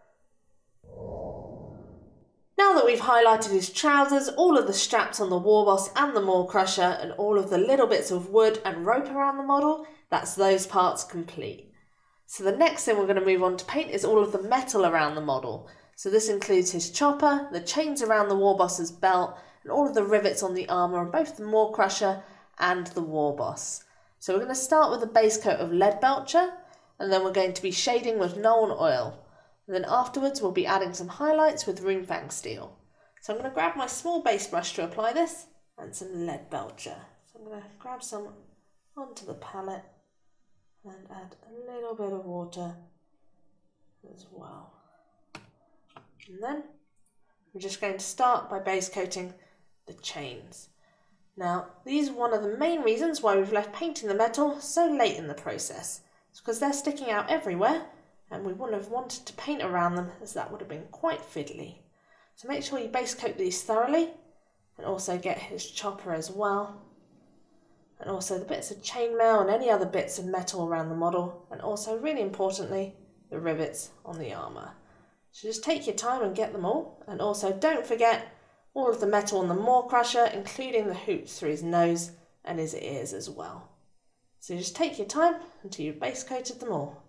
Now that we've highlighted his trousers, all of the straps on the Warboss and the Maw-Krusha and all of the little bits of wood and rope around the model, that's those parts complete. So the next thing we're going to move on to paint is all of the metal around the model. So this includes his chopper, the chains around the Warboss's belt, and all of the rivets on the armour on both the Maw-Krusha and the Warboss. So we're going to start with a base coat of lead belcher, and then we're going to be shading with Nuln oil. And then afterwards we'll be adding some highlights with Runefang steel. So I'm going to grab my small base brush to apply this, and some lead belcher. So I'm going to grab some onto the palette, and add a little bit of water as well. And then we're just going to start by base coating the chains. Now, these are one of the main reasons why we've left painting the metal so late in the process. It's because they're sticking out everywhere and we wouldn't have wanted to paint around them as that would have been quite fiddly. So make sure you base coat these thoroughly and also get his chopper as well. And also the bits of chainmail and any other bits of metal around the model, and also really importantly the rivets on the armour. So just take your time and get them all, and also don't forget all of the metal on the Maw-Krusha, including the hoops through his nose and his ears as well. So just take your time until you've base coated them all.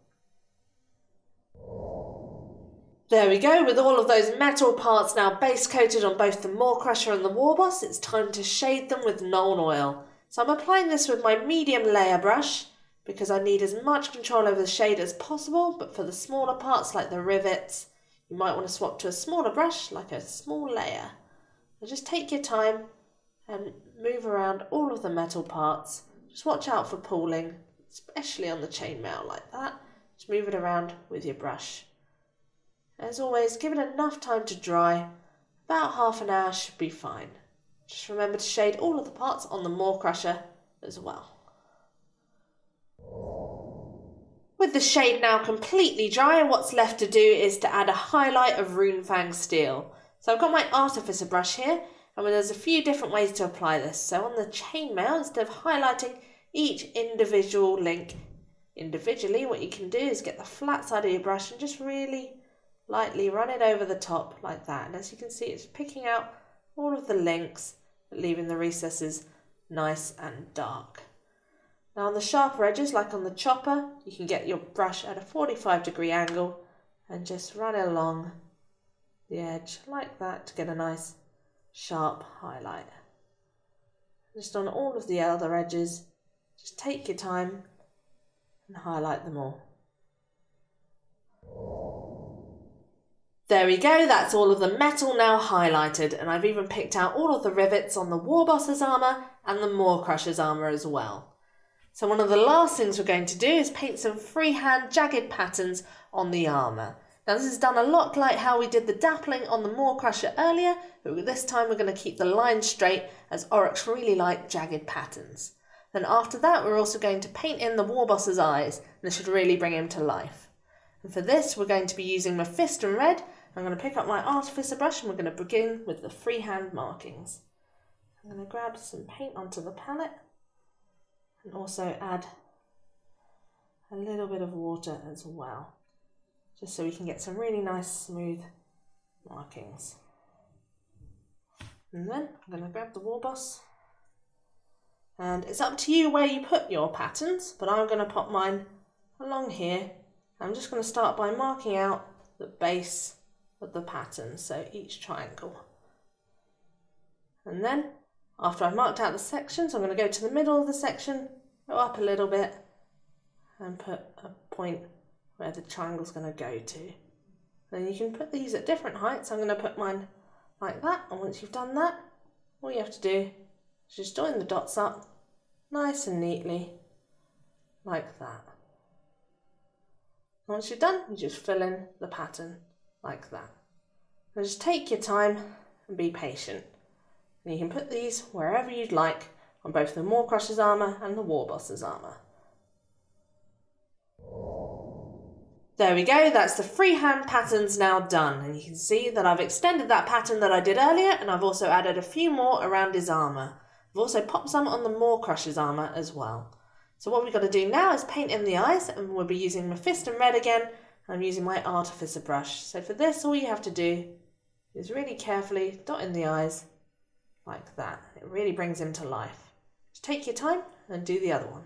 There we go, with all of those metal parts now base coated on both the Maw-Krusha and the Warboss, it's time to shade them with Nuln oil. So I'm applying this with my medium layer brush because I need as much control over the shade as possible, but for the smaller parts like the rivets, you might want to swap to a smaller brush like a small layer. So just take your time and move around all of the metal parts. Just watch out for pooling, especially on the chainmail like that. Just move it around with your brush. As always, give it enough time to dry. About half an hour should be fine. Just remember to shade all of the parts on the Maw-Krusha as well. With the shade now completely dry, what's left to do is to add a highlight of Runefang steel. So I've got my artificer brush here, and there's a few different ways to apply this. So on the chainmail, instead of highlighting each individual link individually, what you can do is get the flat side of your brush and just really lightly run it over the top like that. And as you can see, it's picking out all of the links, but leaving the recesses nice and dark. Now on the sharper edges, like on the chopper, you can get your brush at a 45-degree angle and just run it along the edge like that to get a nice sharp highlight. Just on all of the other edges, just take your time and highlight them all. There we go, that's all of the metal now highlighted, and I've even picked out all of the rivets on the Warboss's armour and the Maw-Krusha's armour as well. So one of the last things we're going to do is paint some freehand jagged patterns on the armour. Now this is done a lot like how we did the dappling on the Maw-Krusha earlier, but this time we're going to keep the lines straight as Oryx really like jagged patterns. Then after that we're also going to paint in the Warboss's eyes, and this should really bring him to life. And for this we're going to be using Mephiston Red. I'm going to pick up my artificer brush and we're going to begin with the freehand markings. I'm going to grab some paint onto the palette and also add a little bit of water as well, just so we can get some really nice smooth markings. And then I'm going to grab the Warboss, and it's up to you where you put your patterns, but I'm going to pop mine along here. I'm just going to start by marking out the base of the pattern, so each triangle. And then after I've marked out the sections, I'm going to go to the middle of the section, go up a little bit and put a point where the triangle's going to go to. Then you can put these at different heights. I'm going to put mine like that, and once you've done that, all you have to do is just join the dots up nice and neatly like that. Once you're done, you just fill in the pattern like that. So just take your time and be patient. And you can put these wherever you'd like on both the Maw-Krusha's armour and the Warboss's armour. There we go, that's the freehand patterns now done, and you can see that I've extended that pattern that I did earlier, and I've also added a few more around his armour. I've also popped some on the Maw-Krusha's armour as well. So what we've got to do now is paint in the eyes, and we'll be using Mephiston Red again. I'm using my artificer brush. So for this, all you have to do is really carefully dot in the eyes like that. It really brings him to life. Just take your time and do the other one.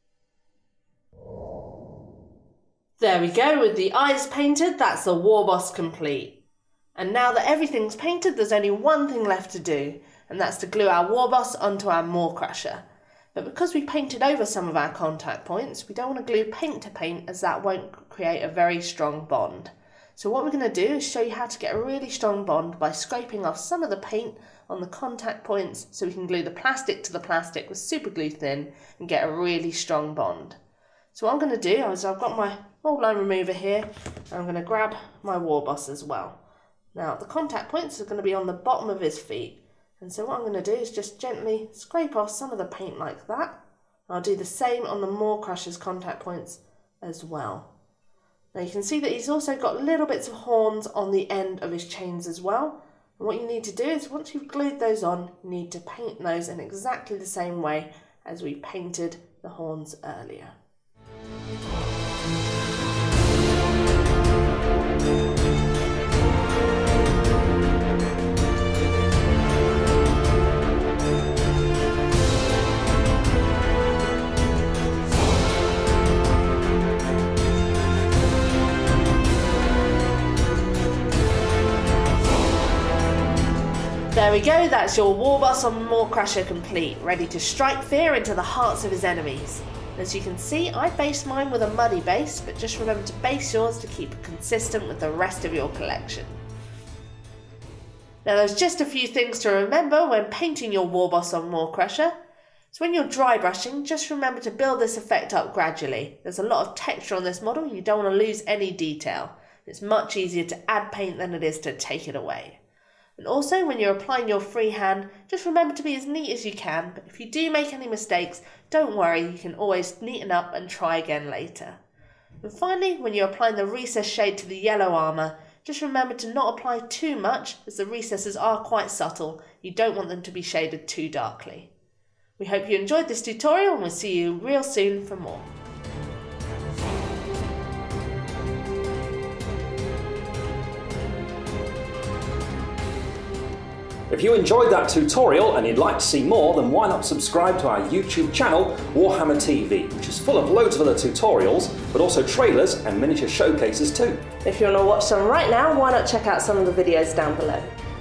There we go, with the eyes painted, that's the Warboss complete. And now that everything's painted, there's only one thing left to do, and that's to glue our Warboss onto our Maw-Krusha. But because we painted over some of our contact points, we don't want to glue paint to paint, as that won't create a very strong bond. So what we're going to do is show you how to get a really strong bond by scraping off some of the paint on the contact points, so we can glue the plastic to the plastic with super glue thin and get a really strong bond. So what I'm going to do is I've got my mold line remover here, and I'm going to grab my Warboss as well. Now the contact points are going to be on the bottom of his feet. And so what I'm going to do is just gently scrape off some of the paint like that. I'll do the same on the Maw-Krusha's contact points as well. Now you can see that he's also got little bits of horns on the end of his chains as well. And what you need to do is once you've glued those on, you need to paint those in exactly the same way as we painted the horns earlier. There we go, that's your Warboss on Maw-Krusha complete, ready to strike fear into the hearts of his enemies. As you can see, I based mine with a muddy base, but just remember to base yours to keep it consistent with the rest of your collection. Now there's just a few things to remember when painting your Warboss on Maw-Krusha. So when you're dry brushing, just remember to build this effect up gradually. There's a lot of texture on this model, you don't want to lose any detail. It's much easier to add paint than it is to take it away. And also, when you're applying your freehand, just remember to be as neat as you can, but if you do make any mistakes, don't worry, you can always neaten up and try again later. And finally, when you're applying the recess shade to the yellow armour, just remember to not apply too much, as the recesses are quite subtle. You don't want them to be shaded too darkly. We hope you enjoyed this tutorial and we'll see you real soon for more. If you enjoyed that tutorial and you'd like to see more, then why not subscribe to our YouTube channel, Warhammer TV, which is full of loads of other tutorials, but also trailers and miniature showcases too. If you want to watch some right now, why not check out some of the videos down below.